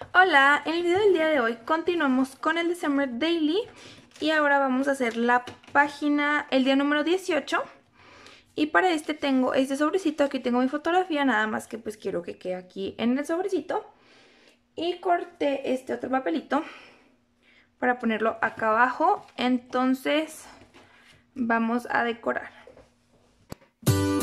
Hola, en el video del día de hoy continuamos con el December Daily y ahora vamos a hacer la página, el día número 18 y para este tengo este sobrecito, aquí tengo mi fotografía, nada más que pues quiero que quede aquí en el sobrecito y corté este otro papelito para ponerlo acá abajo, entonces vamos a decorar.